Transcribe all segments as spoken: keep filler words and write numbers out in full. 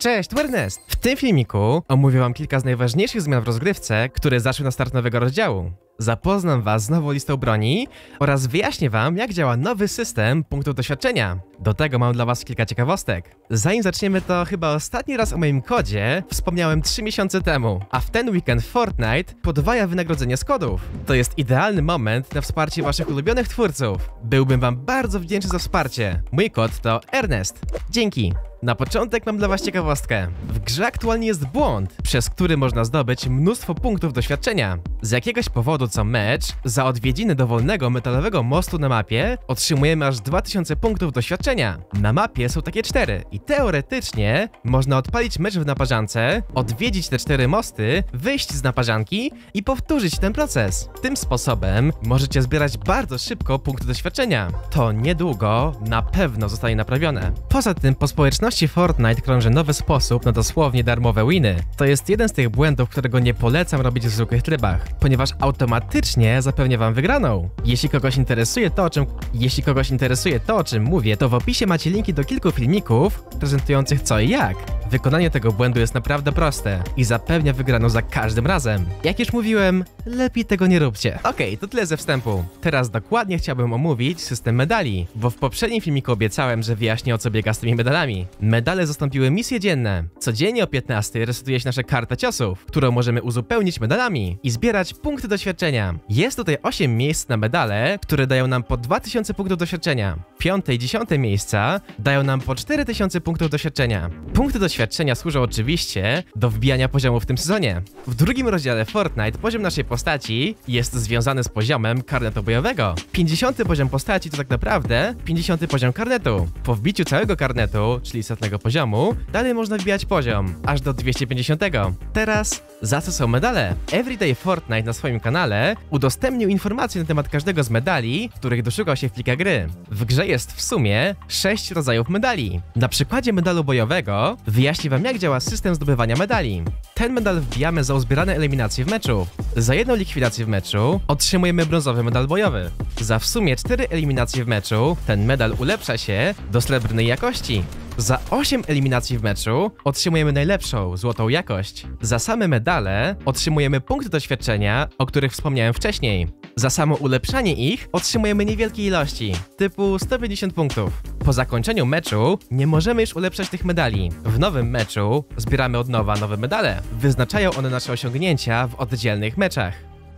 Cześć, tu Ernest! W tym filmiku omówię wam kilka z najważniejszych zmian w rozgrywce, które zaszły na start nowego rozdziału. Zapoznam was z nową listą broni oraz wyjaśnię wam, jak działa nowy system punktów doświadczenia. Do tego mam dla was kilka ciekawostek. Zanim zaczniemy, to chyba ostatni raz o moim kodzie wspomniałem trzy miesiące temu, a w ten weekend Fortnite podwaja wynagrodzenie z kodów. To jest idealny moment na wsparcie waszych ulubionych twórców. Byłbym wam bardzo wdzięczny za wsparcie. Mój kod to Ernest. Dzięki! Na początek mam dla was ciekawostkę. W grze aktualnie jest błąd, przez który można zdobyć mnóstwo punktów doświadczenia. Z jakiegoś powodu co mecz, za odwiedziny dowolnego metalowego mostu na mapie otrzymujemy aż dwa tysiące punktów doświadczenia. Na mapie są takie cztery i teoretycznie można odpalić mecz w naparzance, odwiedzić te cztery mosty, wyjść z naparzanki i powtórzyć ten proces. Tym sposobem możecie zbierać bardzo szybko punkty doświadczenia. To niedługo na pewno zostanie naprawione. Poza tym po społeczności Fortnite krąży nowy sposób na dosłownie darmowe winy. To jest jeden z tych błędów, którego nie polecam robić w zwykłych trybach, ponieważ automatycznie zapewnia wam wygraną. Jeśli kogoś interesuje to, o czym, jeśli kogoś interesuje to, o czym mówię, to w opisie macie linki do kilku filmików prezentujących co i jak. Wykonanie tego błędu jest naprawdę proste i zapewnia wygraną za każdym razem. Jak już mówiłem, lepiej tego nie róbcie. Okej, okay, to tyle ze wstępu. Teraz dokładnie chciałbym omówić system medali, bo w poprzednim filmiku obiecałem, że wyjaśnię, o co biega z tymi medalami. Medale zastąpiły misje dzienne. Codziennie o piętnastej resetuje się nasza karta ciosów, którą możemy uzupełnić medalami i zbierać punkty doświadczenia. Jest tutaj osiem miejsc na medale, które dają nam po dwa tysiące punktów doświadczenia. Piąte i dziesiąte miejsca dają nam po cztery tysiące punktów doświadczenia. Punkty doświadczenia służą oczywiście do wbijania poziomu w tym sezonie. W drugim rozdziale Fortnite poziom naszej postaci jest związany z poziomem karnetu bojowego. pięćdziesiąty poziom postaci to tak naprawdę pięćdziesiąty poziom karnetu. Po wbiciu całego karnetu, czyli setnego poziomu, dalej można wbijać poziom, aż do dwieście pięćdziesiątego. Teraz, za co są medale? Everyday Fortnite na swoim kanale udostępnił informacje na temat każdego z medali, których doszukał się w plikach gry. W grze jest w sumie sześć rodzajów medali. Na przykładzie medalu bojowego wyjaśnię wam, jak działa system zdobywania medali. Ten medal wbijamy za uzbierane eliminacje w meczu. Za jedną likwidację w meczu otrzymujemy brązowy medal bojowy. Za w sumie cztery eliminacje w meczu ten medal ulepsza się do srebrnej jakości. Za osiem eliminacji w meczu otrzymujemy najlepszą, złotą jakość. Za same medale otrzymujemy punkty doświadczenia, o których wspomniałem wcześniej. Za samo ulepszanie ich otrzymujemy niewielkie ilości, typu sto pięćdziesiąt punktów. Po zakończeniu meczu nie możemy już ulepszać tych medali. W nowym meczu zbieramy od nowa nowe medale. Wyznaczają one nasze osiągnięcia w oddzielnych meczach.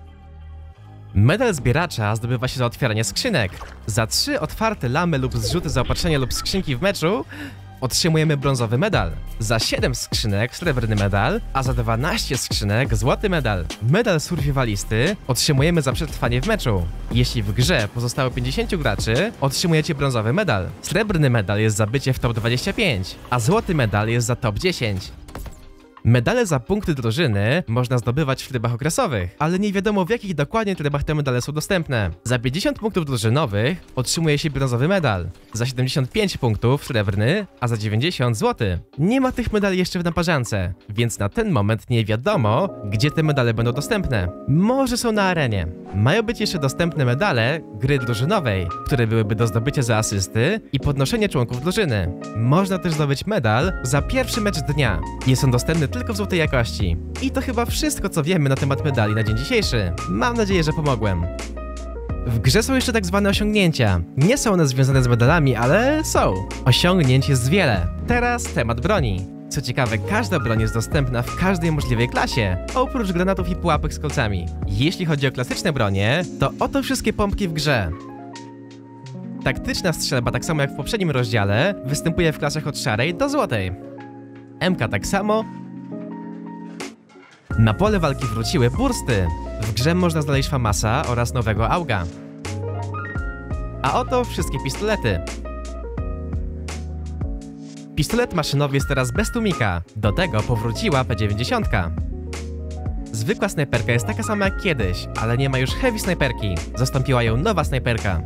Medal zbieracza zdobywa się za otwieranie skrzynek. Za trzy otwarte lamy lub zrzuty zaopatrzenia lub skrzynki w meczu otrzymujemy brązowy medal. Za siedem skrzynek srebrny medal, a za dwanaście skrzynek złoty medal. Medal survivalisty otrzymujemy za przetrwanie w meczu. Jeśli w grze pozostało pięćdziesięciu graczy, otrzymujecie brązowy medal. Srebrny medal jest za bycie w top dwadzieścia pięć, a złoty medal jest za top dziesięć. Medale za punkty drużyny można zdobywać w trybach okresowych, ale nie wiadomo, w jakich dokładnie trybach te medale są dostępne. Za pięćdziesiąt punktów drużynowych otrzymuje się brązowy medal, za siedemdziesiąt pięć punktów srebrny, a za dziewięćdziesiąt złoty. Nie ma tych medali jeszcze w naparzance, więc na ten moment nie wiadomo, gdzie te medale będą dostępne. Może są na arenie. Mają być jeszcze dostępne medale gry drużynowej, które byłyby do zdobycia za asysty i podnoszenie członków drużyny. Można też zdobyć medal za pierwszy mecz dnia. Jest on dostępny tylko w złotej jakości. I to chyba wszystko, co wiemy na temat medali na dzień dzisiejszy. Mam nadzieję, że pomogłem. W grze są jeszcze tak zwane osiągnięcia. Nie są one związane z medalami, ale są. Osiągnięć jest wiele. Teraz temat broni. Co ciekawe, każda broń jest dostępna w każdej możliwej klasie, oprócz granatów i pułapek z kolcami. Jeśli chodzi o klasyczne bronie, to oto wszystkie pompki w grze. Taktyczna strzelba, tak samo jak w poprzednim rozdziale, występuje w klasach od szarej do złotej. M K tak samo. Na pole walki wróciły bursty. W grze można znaleźć Famasa oraz nowego Auga. A oto wszystkie pistolety. Pistolet maszynowy jest teraz bez tłumika. Do tego powróciła P dziewięćdziesiąt. Zwykła snajperka jest taka sama jak kiedyś, ale nie ma już heavy snajperki. Zastąpiła ją nowa snajperka.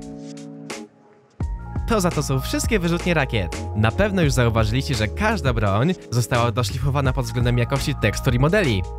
To za to są wszystkie wyrzutnie rakiet. Na pewno już zauważyliście, że każda broń została doszlifowana pod względem jakości tekstur i modeli.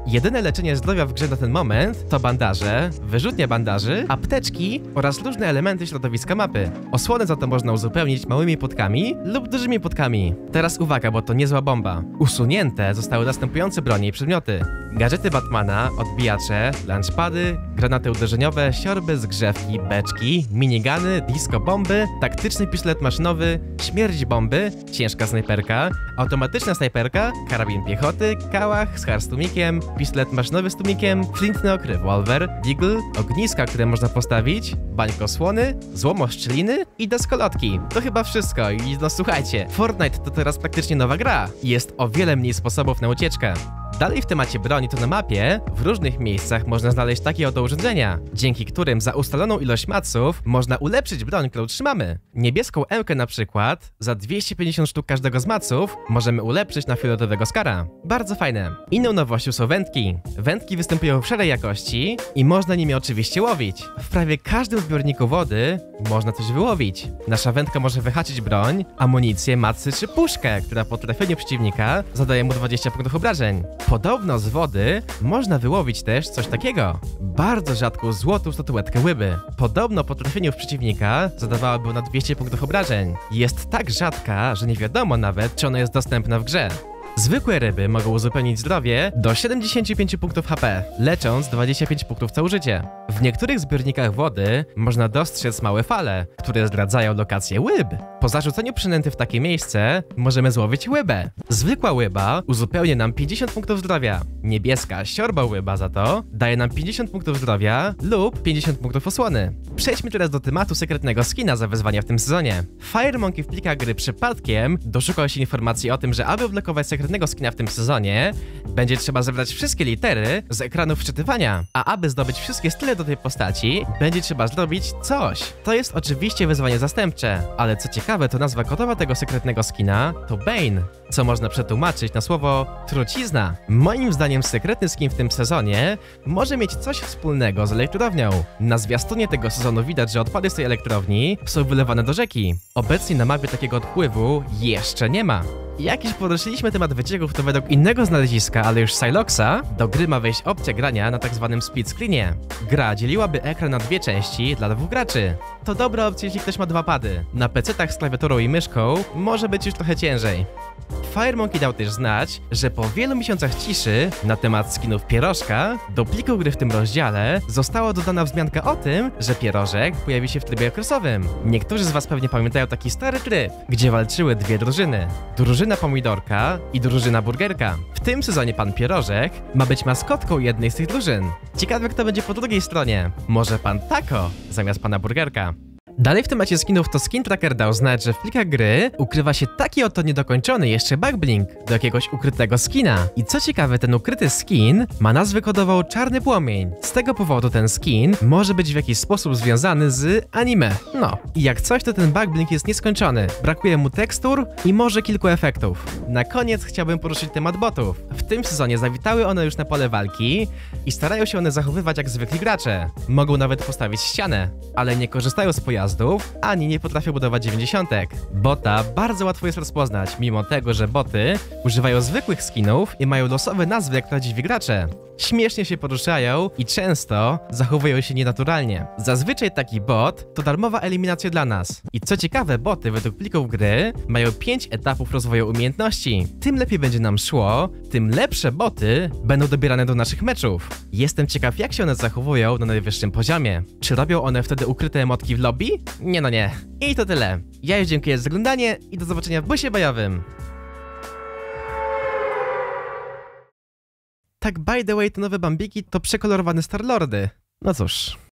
Jedyne leczenie zdrowia w grze na ten moment to bandaże, wyrzutnia bandaży, apteczki oraz różne elementy środowiska mapy. Osłony za to można uzupełnić małymi płotkami lub dużymi płotkami. Teraz uwaga, bo to niezła bomba. Usunięte zostały następujące bronie i przedmioty. Gadżety Batmana, odbijacze, launchpady, granaty uderzeniowe, siorby, zgrzewki, beczki, minigany, disco bomby, taktyczny pistolet maszynowy, śmierć bomby, ciężka snajperka, automatyczna snajperka, karabin piechoty, kałach z harstumikiem, pistolet maszynowy z tłumikiem, flintny ok, rewolwer, deagle, ogniska, które można postawić, bańkosłony, złomoszczeliny i deskolotki. To chyba wszystko i no słuchajcie, Fortnite to teraz praktycznie nowa gra i jest o wiele mniej sposobów na ucieczkę. Dalej w temacie broni to na mapie w różnych miejscach można znaleźć takie oto urządzenia, dzięki którym za ustaloną ilość maców można ulepszyć broń, którą trzymamy. Niebieską emkę na przykład za dwieście pięćdziesiąt sztuk każdego z maców możemy ulepszyć na fioletowego skara. Bardzo fajne. Inną nowością są wędki. Wędki występują w szarej jakości i można nimi oczywiście łowić. W prawie każdym zbiorniku wody można coś wyłowić. Nasza wędka może wyhaczyć broń, amunicję, macy czy puszkę, która po trafieniu przeciwnika zadaje mu dwadzieścia punktów obrażeń. Podobno z wody można wyłowić też coś takiego. Bardzo rzadką złotą statuetkę łyby. Podobno po trafieniu w przeciwnika zadawałaby ona dwieście punktów obrażeń. Jest tak rzadka, że nie wiadomo nawet, czy ona jest dostępna w grze. Zwykłe ryby mogą uzupełnić zdrowie do siedemdziesięciu pięciu punktów H P, lecząc dwadzieścia pięć punktów całe życie. W niektórych zbiornikach wody można dostrzec małe fale, które zdradzają lokację łyb. Po zarzuceniu przynęty w takie miejsce możemy złowić łybę. Zwykła łyba uzupełnia nam pięćdziesiąt punktów zdrowia. Niebieska siorba łyba za to daje nam pięćdziesiąt punktów zdrowia lub pięćdziesiąt punktów osłony. Przejdźmy teraz do tematu sekretnego skina za wyzwania w tym sezonie. FireMonkey w plikach gry przypadkiem doszukał się informacji o tym, że aby odblokować sekretnego skina w tym sezonie, będzie trzeba zebrać wszystkie litery z ekranu wczytywania, a aby zdobyć wszystkie style do tej postaci, będzie trzeba zrobić coś. To jest oczywiście wyzwanie zastępcze, ale co ciekawe, to nazwa kodowa tego sekretnego skina to Bane, co można przetłumaczyć na słowo trucizna. Moim zdaniem sekretny skin w tym sezonie może mieć coś wspólnego z elektrownią. Na zwiastunie tego sezonu widać, że odpady z tej elektrowni są wylewane do rzeki. Obecnie na mapie takiego odpływu jeszcze nie ma. Jak już poruszyliśmy temat wycieków, to według innego znaleziska, ale już Siloxa, do gry ma wejść opcja grania na tak zwanym split screenie. Gra dzieliłaby ekran na dwie części dla dwóch graczy. To dobra opcja, jeśli ktoś ma dwa pady. Na pecetach z klawiaturą i myszką może być już trochę ciężej. FireMonkey dał też znać, że po wielu miesiącach ciszy na temat skinów pierożka, do pliku gry w tym rozdziale została dodana wzmianka o tym, że pierożek pojawi się w trybie okresowym. Niektórzy z was pewnie pamiętają taki stary tryb, gdzie walczyły dwie drużyny. Drużyna pomidorka i drużyna burgerka. W tym sezonie pan Pierożek ma być maskotką jednej z tych drużyn. Ciekawe, kto będzie po drugiej stronie. Może pan Taco zamiast pana Burgerka. Dalej w temacie skinów to Skin Tracker dał znać, że w plikach gry ukrywa się taki oto niedokończony jeszcze backblink do jakiegoś ukrytego skina. I co ciekawe, ten ukryty skin ma nazwę kodową Czarny Płomień. Z tego powodu ten skin może być w jakiś sposób związany z anime. No, i jak coś, to ten backblink jest nieskończony. Brakuje mu tekstur i może kilku efektów. Na koniec chciałbym poruszyć temat botów. W tym sezonie zawitały one już na pole walki i starają się one zachowywać jak zwykli gracze. Mogą nawet postawić ścianę, ale nie korzystają z pojazdów, ani nie potrafią budować dziewięćdziesiątek. Bota bardzo łatwo jest rozpoznać, mimo tego, że boty używają zwykłych skinów i mają losowe nazwy jak prawdziwi gracze. Śmiesznie się poruszają i często zachowują się nienaturalnie. Zazwyczaj taki bot to darmowa eliminacja dla nas. I co ciekawe, boty według plików gry mają pięć etapów rozwoju umiejętności. Tym lepiej będzie nam szło, tym lepsze boty będą dobierane do naszych meczów. Jestem ciekaw, jak się one zachowują na najwyższym poziomie. Czy robią one wtedy ukryte emotki w lobby? Nie no nie. I to tyle. Ja już dziękuję za oglądanie i do zobaczenia w busie bojowym. Tak, by the way, te nowe bambiki to przekolorowane Starlordy. No cóż.